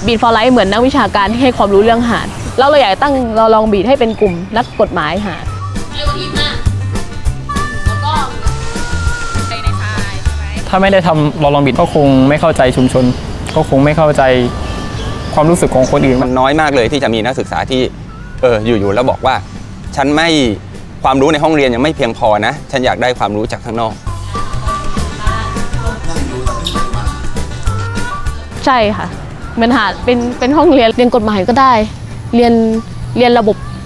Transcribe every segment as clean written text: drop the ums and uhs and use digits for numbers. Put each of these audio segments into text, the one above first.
บีทฟอร์ไลท์เหมือนนักวิชาการที่ให้ความรู้เรื่องหาดเราอยากตั้งเราลองบีทให้เป็นกลุ่มนักกฎหมายหาดถ้าไม่ได้ทำเราลองบีทก็คงไม่เข้าใจชุมชนก็คงไม่เข้าใจความรู้สึกของคนอื่นมันน้อยมากเลยที่จะมีนักศึกษาที่อยู่ๆแล้วบอกว่าฉันไม่ความรู้ในห้องเรียนยังไม่เพียงพอนะฉันอยากได้ความรู้จากข้างนอกใช่ค่ะมันหาเป็นห้องเรียนกฎหมายก็ได้เรียนระ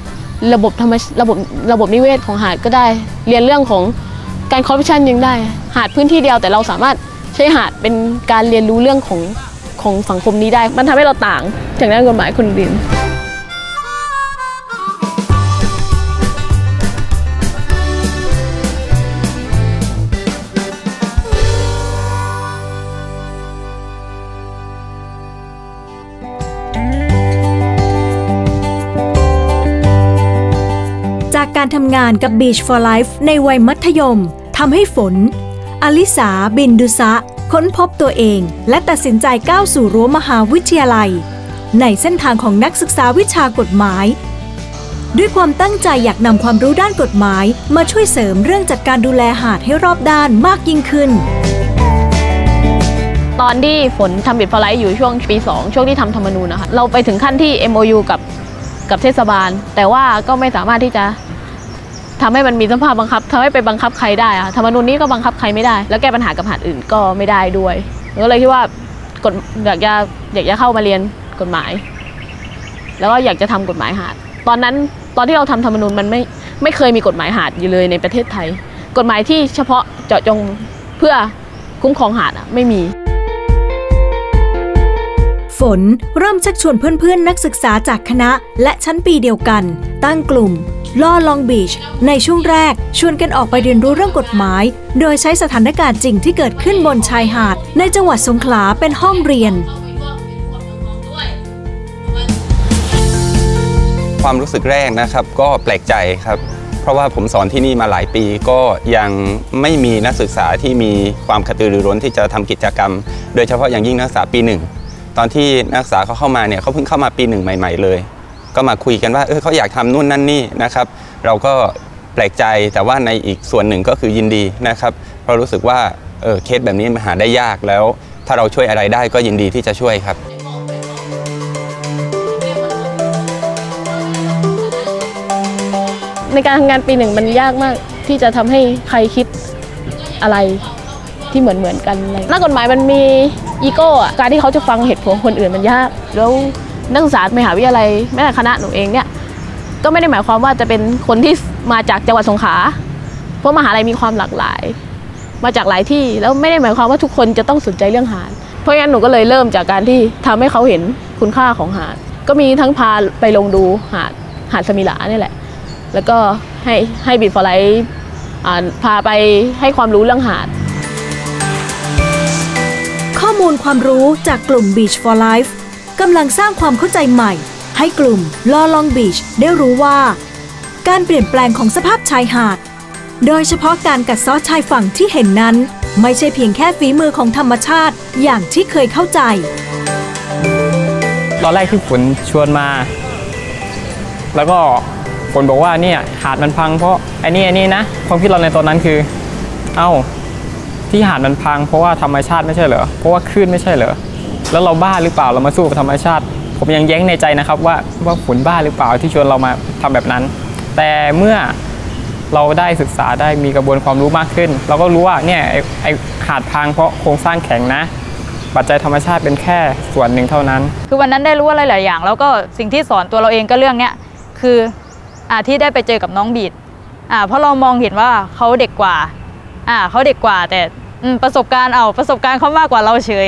บบนิเวศของหาดก็ได้เรียนเรื่องของการคอร์รัปชันยังได้หาดพื้นที่เดียวแต่เราสามารถใช้หาดเป็นการเรียนรู้เรื่องของสังคมนี้ได้มันทำให้เราต่างจากนักกฎหมายคนอื่นจากการทำงานกับ Beach for Life ในวัยมัธยมทำให้ฝนอลิสาบินดุษะค้นพบตัวเองและตัดสินใจก้าวสู่รั้วมหาวิทยาลัยในเส้นทางของนักศึกษาวิชากฎหมายด้วยความตั้งใจอยากนำความรู้ด้านกฎหมายมาช่วยเสริมเรื่องจัดการดูแลหาดให้รอบด้านมากยิ่งขึ้นตอนที่ฝนทำบีทฟอร์ไลท์อยู่ช่วงปี 2ช่วงที่ทำธรรมนูญนะคะเราไปถึงขั้นที่ MOU กับเทศบาลแต่ว่าก็ไม่สามารถที่จะทำให้มันมีสภาพบังคับทำให้ไปบังคับใครได้อะธรรมนูญนี้ก็บังคับใครไม่ได้แล้วแก้ปัญหากับหาดอื่นก็ไม่ได้ด้วยก็เลยคิดว่าอยากจะเข้ามาเรียนกฎหมายแล้วก็อยากจะทำกฎหมายหาดตอนที่เราทำธรรมนูญมันไม่เคยมีกฎหมายหาดอยู่เลยในประเทศไทยกฎหมายที่เฉพาะเจาะจงเพื่อคุ้มครองหาดไม่มีฝนเริ่มชักชวนเพื่อนๆนักศึกษาจากคณะและชั้นปีเดียวกันตั้งกลุ่มล่อลองบีชในช่วงแรกชวนกันออกไปเรียนรู้เรื่องกฎหมายโดยใช้สถานการณ์จริงที่เกิดขึ้นบนชายหาดในจังหวัดสงขลาเป็นห้องเรียนความรู้สึกแรกนะครับก็แปลกใจครับเพราะว่าผมสอนที่นี่มาหลายปีก็ยังไม่มีนักศึกษาที่มีความกระตือรือร้นที่จะทำกิจกรรมโดยเฉพาะอย่างยิ่งนักศึกษาปี 1ตอนที่นักศึกษาเขาเข้ามาเนี่ยเขาเพิ่งเข้ามาปี 1ใหม่ๆเลยก็มาคุยกันว่าเขาอยากทำนู่นนั่นนี่นะครับเราก็แปลกใจแต่ว่าในอีกส่วนหนึ่งก็คือยินดีนะครับเพราะรู้สึกว่าเคสแบบนี้มันหาได้ยากแล้วถ้าเราช่วยอะไรได้ก็ยินดีที่จะช่วยครับในการทำงานปี 1มันยากมากที่จะทำให้ใครคิดอะไรที่เหมือนกันเลยนักกฎหมายมันมีอีโก้การที่เขาจะฟังเหตุผลคนอื่นมันยากแล้วนักศึกษามหาวิทยาลัยแม้แต่คณะหนูเองเนี่ยก็ไม่ได้หมายความว่าจะเป็นคนที่มาจากจังหวัดสงขลาเพราะมหาลัยมีความหลากหลายมาจากหลายที่แล้วไม่ได้หมายความว่าทุกคนจะต้องสนใจเรื่องหาดเพราะงั้นหนูก็เลยเริ่มจากการที่ทำให้เขาเห็นคุณค่าของหาดก็มีทั้งพาไปลงดูหาดสมิลานี่แหละแล้วก็ให้บีทฟอร์ไลท์พาไปให้ความรู้เรื่องหาดข้อมูลความรู้จากกลุ่ม Beach for Life กำลังสร้างความเข้าใจใหม่ให้กลุ่มล่อลองบีชได้รู้ว่าการเปลี่ยนแปลงของสภาพชายหาดโดยเฉพาะการกัดเซาะชายฝั่งที่เห็นนั้นไม่ใช่เพียงแค่ฝีมือของธรรมชาติอย่างที่เคยเข้าใจตอนแรกที่ฝนชวนมาแล้วก็ฝนบอกว่าเนี่ยหาดมันพังเพราะไอ้นี่นะความคิดเราในตอนนั้นคือที่หาดมันพังเพราะว่าธรรมชาติไม่ใช่เหรอเพราะว่าคลื่นไม่ใช่เหรอแล้วเราบ้าหรือเปล่าเรามาสู้กับธรรมชาติผมยังแย้งในใจนะครับว่าฝนบ้าหรือเปล่าที่ชวนเรามาทำแบบนั้นแต่เมื่อเราได้ศึกษาได้มีกระบวนความรู้มากขึ้นเราก็รู้ว่าเนี่ยไอหาดพังเพราะโครงสร้างแข็งนะปัจจัยธรรมชาติเป็นแค่ส่วนหนึ่งเท่านั้นคือวันนั้นได้รู้อะไรหลายอย่างแล้วก็สิ่งที่สอนตัวเราเองก็เรื่องเนี้ยคือที่ได้ไปเจอกับน้องบีทเพราะเรามองเห็นว่าเขาเด็กกว่าเขาเด็กกว่าแต่ประสบการณ์เขามากกว่าเราเฉย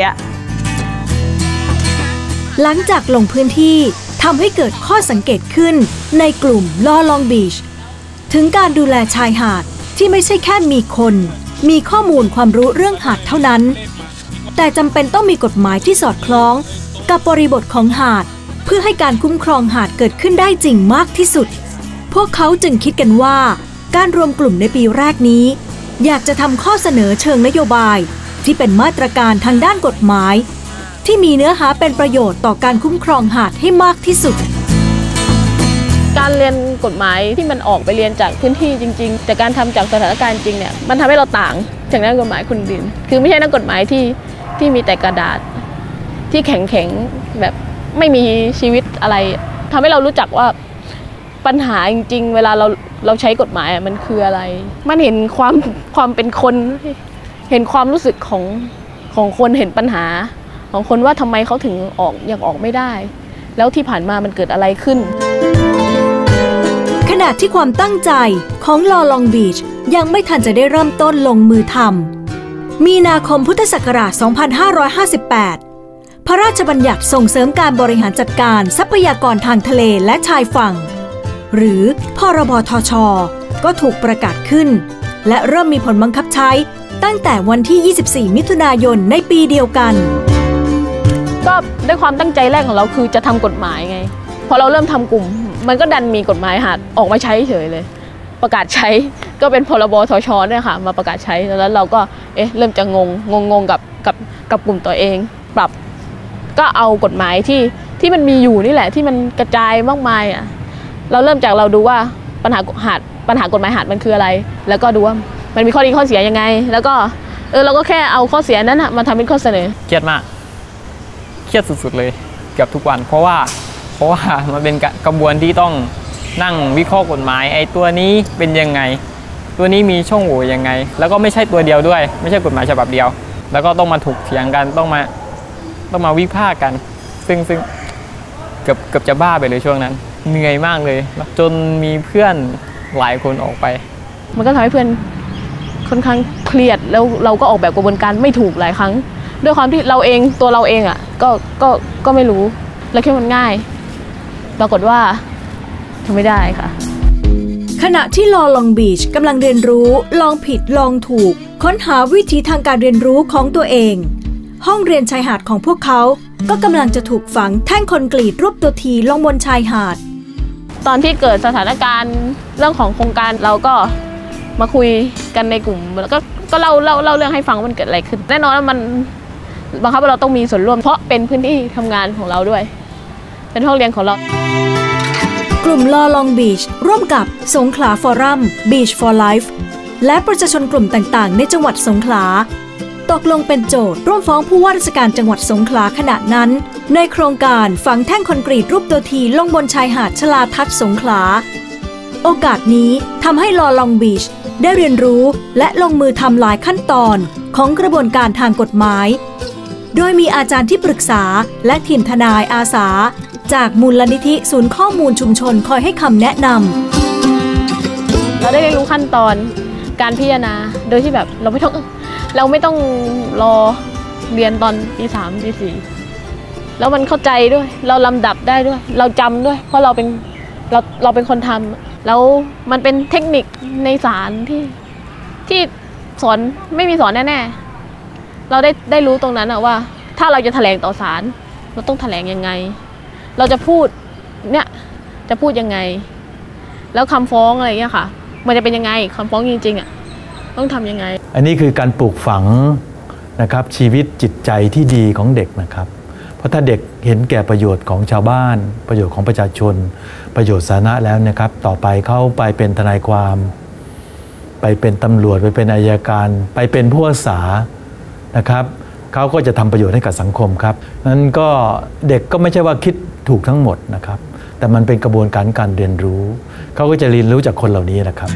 หลังจากลงพื้นที่ทำให้เกิดข้อสังเกตขึ้นในกลุ่มล่อลองบีชถึงการดูแลชายหาดที่ไม่ใช่แค่มีคนมีข้อมูลความรู้เรื่องหาดเท่านั้นแต่จำเป็นต้องมีกฎหมายที่สอดคล้องกับบริบทของหาดเพื่อให้การคุ้มครองหาดเกิดขึ้นได้จริงมากที่สุดพวกเขาจึงคิดกันว่าการรวมกลุ่มในปีแรกนี้อยากจะทำข้อเสนอเชิงนโยบายที่เป็นมาตรการทางด้านกฎหมายที่มีเนื้อหาเป็นประโยชน์ต่อการคุ้มครองหาดให้มากที่สุดการเรียนกฎหมายที่มันออกไปเรียนจากพื้นที่จริงๆแต่การทำจากสถานการณ์จริงเนี่ยมันทำให้เราต่างจากนักกฎหมายคนอื่นคือไม่ใช่นักกฎหมายที่มีแต่กระดาษที่แข็งๆแบบไม่มีชีวิตอะไรทำให้เรารู้จักว่าปัญหาจริงๆเวลาเราใช้กฎหมายมันคืออะไรมันเห็นความเป็นคนเห็นความรู้สึกของคนเห็นปัญหาของคนว่าทำไมเขาถึงยังออกไม่ได้แล้วที่ผ่านมามันเกิดอะไรขึ้นขณะที่ความตั้งใจของลอลองบีชยังไม่ทันจะได้เริ่มต้นลงมือทำมีนาคมพุทธศักราช 2558 พระราชบัญญัติส่งเสริมการบริหารจัดการทรัพยากรทางทะเลและชายฝั่งหรือพรบทช.ก็ถูกประกาศขึ้นและเริ่มมีผลบังคับใช้ตั้งแต่วันที่ 24 มิถุนายนในปีเดียวกันก็ด้วยความตั้งใจแรกของเราคือจะทำกฎหมายไงพอเราเริ่มทำกลุ่มมันก็ดันมีกฎหมายหาดออกมาใช้เฉยเลยประกาศใช้ก็เป็นพรบทช.เนี่ยค่ะมาประกาศใช้แล้วเราก็เริ่มจะงงกับกลุ่มตัวเองปรับก็เอากฎหมายที่มันมีอยู่นี่แหละที่มันกระจายมากมายอ่ะเราเริ่มจากเราดูว่าปัญหากฎหมายหาดมันคืออะไรแล้วก็ดูว่ามันมีข้อดีข้อเสียยังไงแล้วก็เราก็แค่เอาข้อเสียนั้นมาทำเป็นข้อเสนอเครียดมากเครียดสุดๆเลยเกือบทุกวันเพราะว่ามันเป็นกระบวนที่ต้องนั่งวิเคราะห์กฎหมายไอ้ตัวนี้เป็นยังไงตัวนี้มีช่องโหว่ยังไงแล้วก็ไม่ใช่ตัวเดียวด้วยไม่ใช่กฎหมายฉบับเดียวแล้วก็ต้องมาถกเถียงกันต้องมาวิพากษ์กันซึ่งเกือบจะบ้าไปเลยช่วงนั้นเหนื่อยมากเลยจนมีเพื่อนหลายคนออกไปมันก็ทำให้เพื่อนค่อนข้างเครียดแล้วเราก็ออกแบบกระบวนการไม่ถูกหลายครั้งด้วยความที่ตัวเราเองอ่ะก็ไม่รู้แล้วคิดว่ามันง่ายปรากฏว่าทำไม่ได้ค่ะขณะที่ลอลองบีชกำลังเรียนรู้ลองผิดลองถูกค้นหาวิธีทางการเรียนรู้ของตัวเองห้องเรียนชายหาดของพวกเขาก็กำลังจะถูกฝังแท่งคอนกรีตรูปตัวทีลงบนชายหาดตอนที่เกิดสถานการณ์เรื่องของโครงการเราก็มาคุยกันในกลุ่มแล้วก็เล่าเรื่องให้ฟังว่ามันเกิดอะไรขึ้นแน่นอนว่ามันบังคับว่าเราต้องมีส่วนร่วมเพราะเป็นพื้นที่ทำงานของเราด้วยเป็นห้องเรียนของเรากลุ่มลอลองบีชร่วมกับสงขลาฟอรัม Beach for Life และประชาชนกลุ่มต่างๆในจังหวัดสงขลาตกลงเป็นโจทย์ร่วมฟ้องผู้ว่าราชการจังหวัดสงขลาขณะนั้นในโครงการฝังแท่งคอนกรีตรูปตัวทีลงบนชายหาดชลาทัศน์สงขลาโอกาสนี้ทำให้ลอลองบีชได้เรียนรู้และลงมือทำหลายขั้นตอนของกระบวนการทางกฎหมายโดยมีอาจารย์ที่ปรึกษาและทีมทนายอาสาจากมูลนิธิศูนย์ข้อมูลชุมชนคอยให้คำแนะนำเราได้เรียนรู้ขั้นตอนการพิจารณาโดยที่แบบเราไม่ต้องรอเรียนตอนปี 3 ปี 4แล้วมันเข้าใจด้วยเราลำดับได้ด้วยเราจำด้วยเพราะเราเป็นคนทำแล้วมันเป็นเทคนิคในศาลที่สอนไม่มีสอนแน่ๆเราได้รู้ตรงนั้นว่าถ้าเราจะแถลงต่อศาลเราต้องแถลงยังไงเราจะพูดจะพูดยังไงแล้วคำฟ้องอะไรอย่างเงี้ยค่ะมันจะเป็นยังไงคำฟ้องจริงๆต้องทำยังไงอันนี้คือการปลูกฝังนะครับชีวิตจิตใจที่ดีของเด็กนะครับเพราะถ้าเด็กเห็นแก่ประโยชน์ของชาวบ้านประโยชน์ของประชาชนประโยชน์สาธารณะแล้วนะครับต่อไปเขาไปเป็นทนายความไปเป็นตำรวจไปเป็นอัยการไปเป็นผู้อาสานะครับเขาก็จะทำประโยชน์ให้กับสังคมครับนั้นก็เด็กก็ไม่ใช่ว่าคิดถูกทั้งหมดนะครับแต่มันเป็นกระบวนการเรียนรู้เขาก็จะเรียนรู้จากคนเหล่านี้นะครับ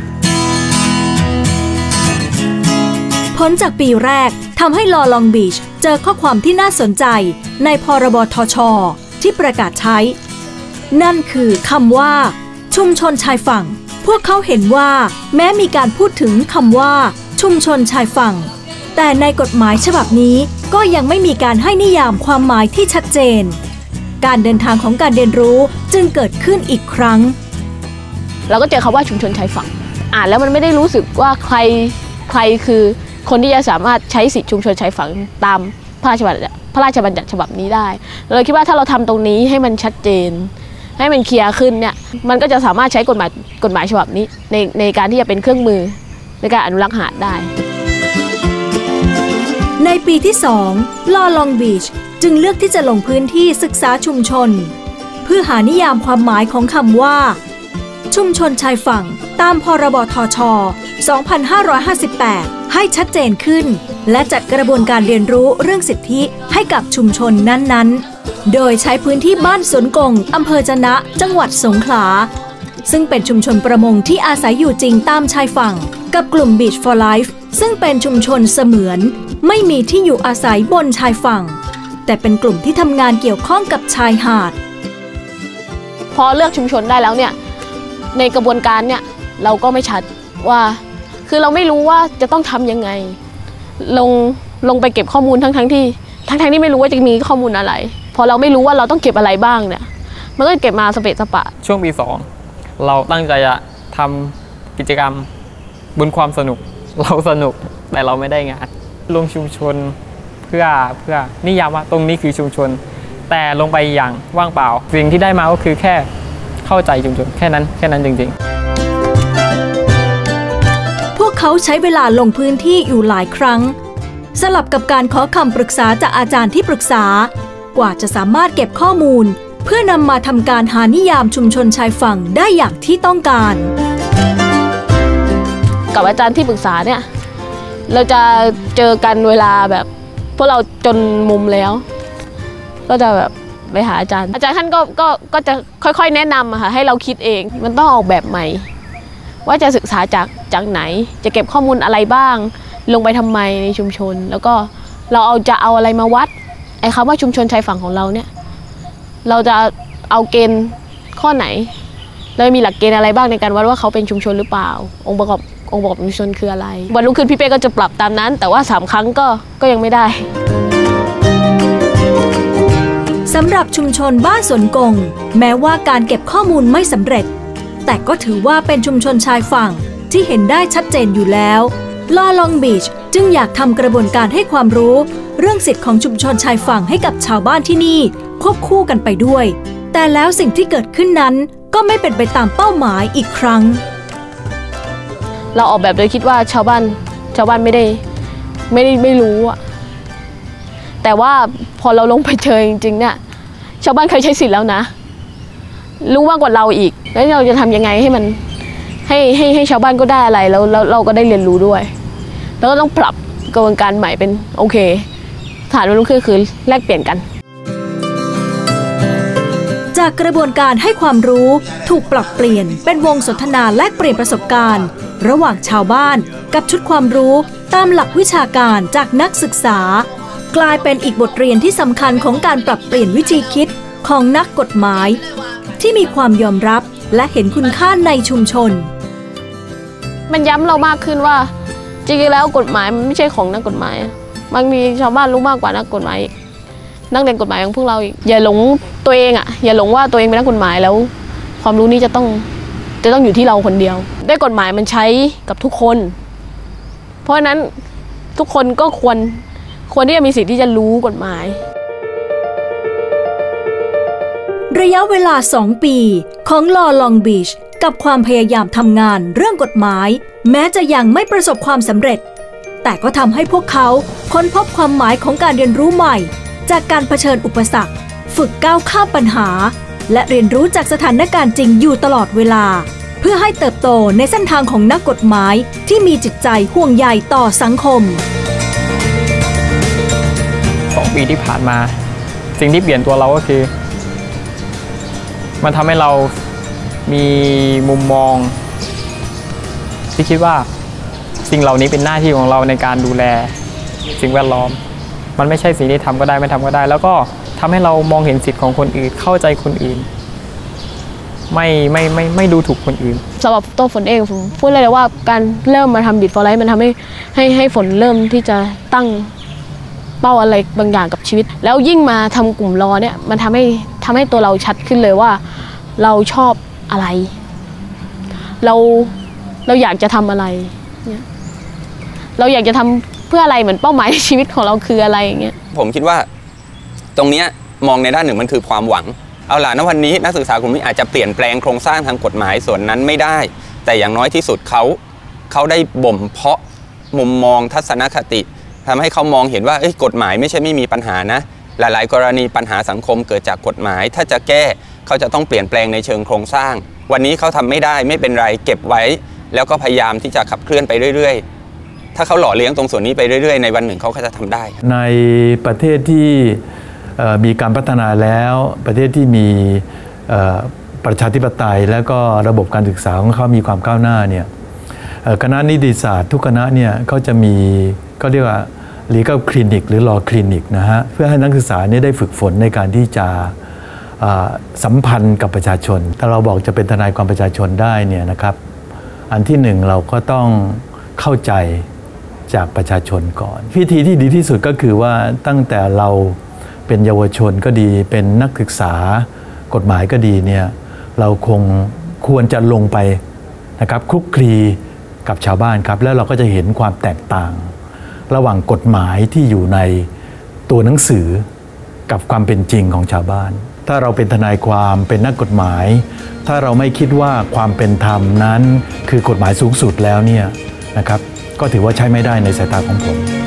ผลจากปีแรกทำให้ลอลองบีชเจอข้อความที่น่าสนใจในพรบทช.ที่ประกาศใช้นั่นคือคำว่าชุมชนชายฝั่งพวกเขาเห็นว่าแม้มีการพูดถึงคำว่าชุมชนชายฝั่งแต่ในกฎหมายฉบับนี้ก็ยังไม่มีการให้นิยามความหมายที่ชัดเจนการเดินทางของการเรียนรู้จึงเกิดขึ้นอีกครั้งเราก็เจอคำว่าชุมชนชายฝั่งอ่านแล้วมันไม่ได้รู้สึกว่าใครคือคนที่จะสามารถใช้สิทธิชุมชนชายฝั่งตามพระราชบัญญัติฉบับนี้ได้เราคิดว่าถ้าเราทำตรงนี้ให้มันชัดเจนให้มันเคลียร์ขึ้นเนี่ยมันก็จะสามารถใช้กฎหมายฉบับนี้ในการที่จะเป็นเครื่องมือในการอนุรักษ์หาดได้ในปีที่2ลอลองบีชจึงเลือกที่จะลงพื้นที่ศึกษาชุมชนเพื่อหานิยามความหมายของคำว่าชุมชนชายฝั่งตามพรบทช. 2558 ให้ชัดเจนขึ้นและจัดกระบวนการเรียนรู้เรื่องสิทธิให้กับชุมชนนั้นๆโดยใช้พื้นที่บ้านสวนกงอำเภอจะนะจังหวัดสงขลาซึ่งเป็นชุมชนประมงที่อาศัยอยู่จริงตามชายฝั่งกับกลุ่ม Beach for Life ซึ่งเป็นชุมชนเสมือนไม่มีที่อยู่อาศัยบนชายฝั่งแต่เป็นกลุ่มที่ทำงานเกี่ยวข้องกับชายหาดพอเลือกชุมชนได้แล้วเนี่ยในกระบวนการเนี่ยเราก็ไม่ชัดว่าคือเราไม่รู้ว่าจะต้องทำยังไงลงไปเก็บข้อมูลทั้งที่ไม่รู้ว่าจะมีข้อมูลอะไรพอเราไม่รู้ว่าเราต้องเก็บอะไรบ้างเนี่ยมันก็เก็บมาสเปะสปะช่วงปี 2เราตั้งใจจะทำกิจกรรมบนความสนุกเราสนุกแต่เราไม่ได้งานลงชุมชนเพื่อนิยามว่าตรงนี้คือชุมชนแต่ลงไปอย่างว่างเปล่าสิ่งที่ได้มาก็คือแค่เข้าใจชุมชนแค่นั้นจริงๆพวกเขาใช้เวลาลงพื้นที่อยู่หลายครั้งสลับกับการขอคำปรึกษาจากอาจารย์ที่ปรึกษากว่าจะสามารถเก็บข้อมูลเพื่อนำมาทำการหานิยามชุมชนชายฝั่งได้อย่างที่ต้องการกับอาจารย์ที่ปรึกษาเนี่ยเราจะเจอกันเวลาแบบพวกเราจนมุมแล้วก็จะแบบไปหาอาจารย์ท่านก็จะค่อยๆแนะนำอะค่ะให้เราคิดเองมันต้องออกแบบใหม่ว่าจะศึกษาจากไหนจะเก็บข้อมูลอะไรบ้างลงไปทำไมในชุมชนแล้วก็เราจะเอาอะไรมาวัดไอ้คำว่าชุมชนชายฝั่งของเราเนี่ยเราจะเอาเกณฑ์ข้อไหนเรามีหลักเกณฑ์อะไรบ้างในการวัดว่าเขาเป็นชุมชนหรือเปล่าองค์ประกอบชุมชนคืออะไรวันรุ่งขึ้นพี่เป้ก็จะปรับตามนั้นแต่ว่า3 ครั้งก็ยังไม่ได้สำหรับชุมชนบ้านสวนกงแม้ว่าการเก็บข้อมูลไม่สำเร็จแต่ก็ถือว่าเป็นชุมชนชายฝั่งที่เห็นได้ชัดเจนอยู่แล้วลอลองบีชจึงอยากทำกระบวนการให้ความรู้เรื่องสิทธิของชุมชนชายฝั่งให้กับชาวบ้านที่นี่ควบคู่กันไปด้วยแต่แล้วสิ่งที่เกิดขึ้นนั้นก็ไม่เป็นไปตามเป้าหมายอีกครั้งเราออกแบบโดยคิดว่าชาวบ้านไม่รู้อะแต่ว่าพอเราลงไปเจอจริงๆเนี่ยชาวบ้านเคยใช้สิทธิ์แล้วนะรู้มากกว่าเราอีกแล้วเราจะทำยังไงให้มันให้ชาวบ้านก็ได้อะไรแล้วเราก็ได้เรียนรู้ด้วยแล้วก็ต้องปรับกระบวนการใหม่เป็นโอเคฐานวันรุ่งขึ้นคือแลกเปลี่ยนกันจากกระบวนการให้ความรู้ถูกปรับเปลี่ยนเป็นวงสนทนาแลกเปลี่ยนประสบการณ์ระหว่างชาวบ้านกับชุดความรู้ตามหลักวิชาการจากนักศึกษากลายเป็นอีกบทเรียนที่สำคัญของการปรับเปลี่ยนวิธีคิดของนักกฎหมายที่มีความยอมรับและเห็นคุณค่าในชุมชนมันย้ำเรามากขึ้นว่าจริงๆแล้วกฎหมายมันไม่ใช่ของนักกฎหมายมันมีชาวบ้านรู้มากกว่านักกฎหมายนักเรียนกฎหมายของพวกเราอีกอย่าหลงตัวเองอ่ะอย่าหลงว่าตัวเองเป็นนักกฎหมายแล้วความรู้นี้จะต้องอยู่ที่เราคนเดียวได้กฎหมายมันใช้กับทุกคนเพราะฉะนั้นทุกคนก็ควรที่จะมีสิทธิ์ที่จะรู้กฎหมายระยะเวลา2 ปีของลอลองบีชกับความพยายามทำงานเรื่องกฎหมายแม้จะยังไม่ประสบความสำเร็จแต่ก็ทำให้พวกเขาค้นพบความหมายของการเรียนรู้ใหม่จากการเผชิญอุปสรรคฝึกก้าวข้ามปัญหาและเรียนรู้จากสถานการณ์จริงอยู่ตลอดเวลาเพื่อให้เติบโตในเส้นทางของนักกฎหมายที่มีจิตใจห่วงใยต่อสังคม 2 ปีที่ผ่านมาสิ่งที่เปลี่ยนตัวเราก็คือมันทำให้เรามีมุมมองที่คิดว่าสิ่งเหล่านี้เป็นหน้าที่ของเราในการดูแลสิ่งแวดล้อมมันไม่ใช่สิ่งที่ทำก็ได้ไม่ทำก็ได้แล้วก็ทำให้เรามองเห็นสิทธิ์ของคนอื่นเข้าใจคนอื่นไม่ดูถูกคนอื่นสำหรับตัวฝนเองผมพูดเลยว่าการเริ่มมาทำBeach for Lifeมันทำให้ฝนเริ่มที่จะตั้งเป้าอะไรบางอย่างกับชีวิตแล้วยิ่งมาทำกลุ่มรอเนี่ยมันทำให้ตัวเราชัดขึ้นเลยว่าเราชอบอะไรเราอยากจะทำอะไรเนี่ยเราอยากจะทำเพื่ออะไรเหมือนเป้าหมายในชีวิตของเราคืออะไรอย่างเงี้ยผมคิดว่าตรงนี้มองในด้านหนึ่งมันคือความหวังเอาล่ะณวันนี้นักศึกษากลุ่มนี้อาจจะเปลี่ยนแปลงโครงสร้างทางกฎหมายส่วนนั้นไม่ได้แต่อย่างน้อยที่สุดเขาได้บ่มเพาะมุมมองทัศนคติทำให้เขามองเห็นว่ากฎหมายไม่ใช่ไม่มีปัญหานะหลายๆกรณีปัญหาสังคมเกิดจากกฎหมายถ้าจะแก้เขาจะต้องเปลี่ยนแปลงในเชิงโครงสร้างวันนี้เขาทำไม่ได้ไม่เป็นไรเก็บไว้แล้วก็พยายามที่จะขับเคลื่อนไปเรื่อยๆถ้าเขาหล่อเลี้ยงตรงส่วนนี้ไปเรื่อยๆในวันหนึ่งเขาก็จะทำได้ในประเทศที่มีการพัฒนาแล้วประเทศที่มีประชาธิปไตยและก็ระบบการศึกษาของเขามีความก้าวหน้าเนี่ยคณะนิติศาสตร์ทุกคณะเนี่ยเขาจะมีก็เรียกว่า legal clinic หรือ law clinic นะฮะเพื่อให้นักศึกษาเนี่ยได้ฝึกฝนในการที่จะสัมพันธ์กับประชาชนถ้าเราบอกจะเป็นทนายความประชาชนได้เนี่ยนะครับอันที่หนึ่งเราก็ต้องเข้าใจจากประชาชนก่อนวิธีที่ดีที่สุดก็คือว่าตั้งแต่เราเป็นเยาวชนก็ดีเป็นนักศึกษากฎหมายก็ดีเนี่ยเราควรจะลงไปนะครับคลุกคลีกับชาวบ้านครับแล้วเราก็จะเห็นความแตกต่างระหว่างกฎหมายที่อยู่ในตัวหนังสือกับความเป็นจริงของชาวบ้านถ้าเราเป็นทนายความเป็นนักกฎหมายถ้าเราไม่คิดว่าความเป็นธรรมนั้นคือกฎหมายสูงสุดแล้วเนี่ยนะครับก็ถือว่าใช้ไม่ได้ในสายตาของผม